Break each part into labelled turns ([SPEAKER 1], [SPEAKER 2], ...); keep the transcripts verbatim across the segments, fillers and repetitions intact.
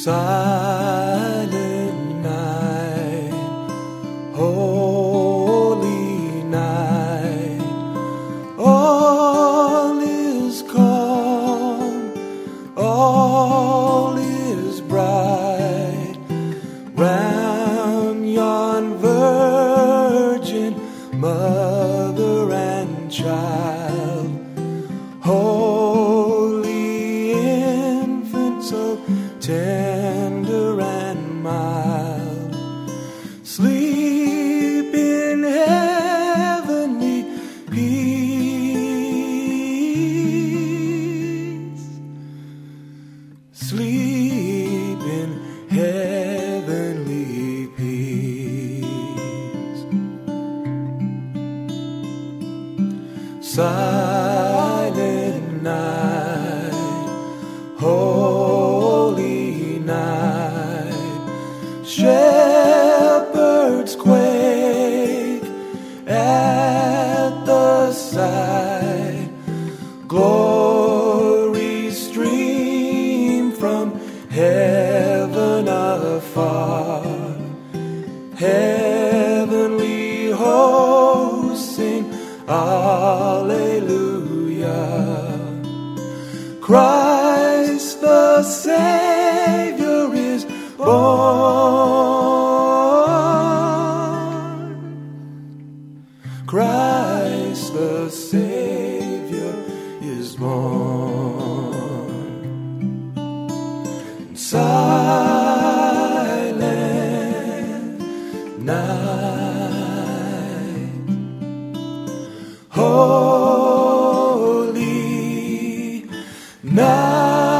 [SPEAKER 1] Silent night, holy night, all is calm, all is bright, round yon virgin mother and child, holy infant, so tender and mild, sleep in heavenly peace, sleep in heavenly peace. Silent night, holy night, shepherds quake at the sight, glory stream from heaven afar, heavenly hosts sing Alleluia. Christ the Savior is born. Christ the Savior is born. Silent night, holy night.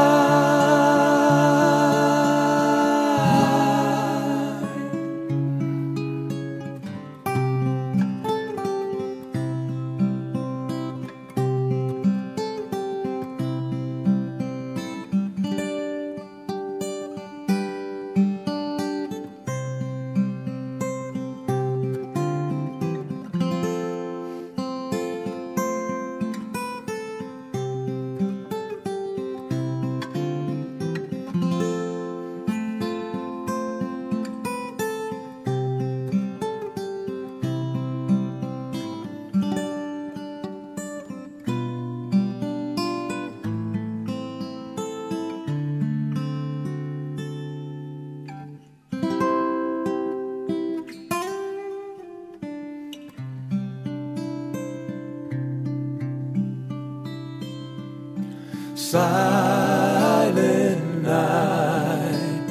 [SPEAKER 1] Silent night,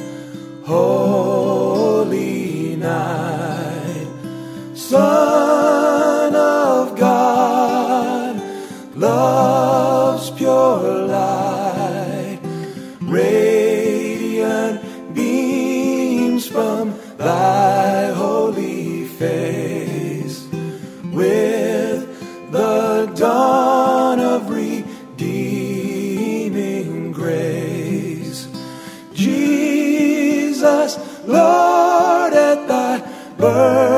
[SPEAKER 1] holy night, Son of God, love's pure light, radiant beams from thy holy face, with the dawn of redeeming grace. Jesus, Lord, at thy birth